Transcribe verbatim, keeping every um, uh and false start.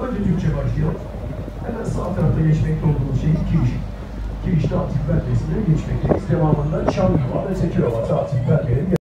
Önce Türkçe başlayalım. Hemen sağ tarafta geçmekte olduğumuz şey Kiriş. Kiriş'te Atif Beldesi'ne geçmekteyiz. Devamında Çamlıva ve Tekirova Atif Belde'nin